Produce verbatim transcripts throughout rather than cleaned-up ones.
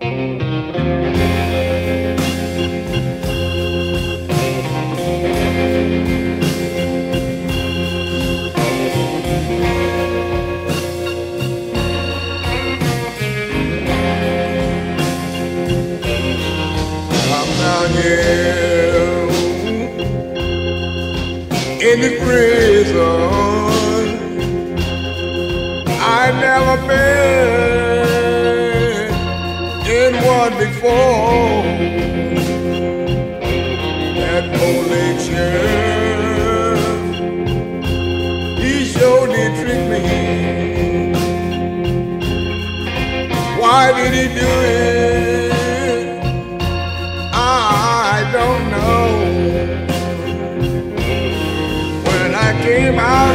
In the prison, I've never been in one before. That old sheriff, he sure did trick me. Why did he do it? I don't know. Came out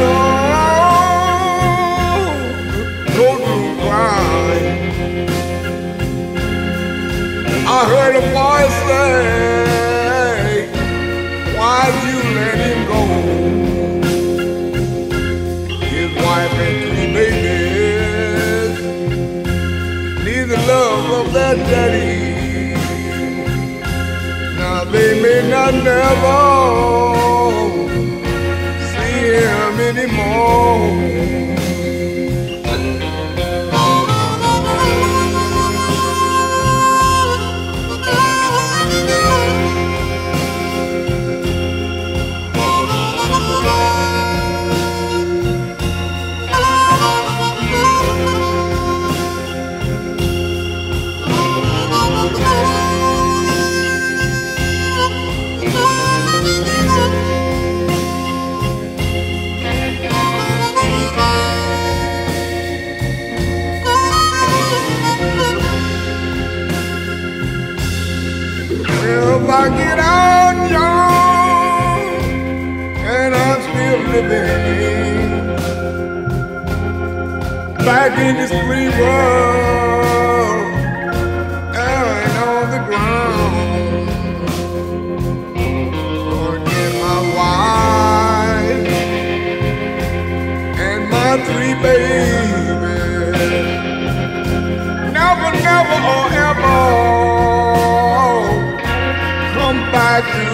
on the courtroom crying. I heard a voice say, why'd you let him go? His wife and three babies need the love of their daddy. Now they may not never him anymore. If I get out young and I'm still living back in this free world and on the ground, gonna get my wife and my three babies. Never, never or ever back to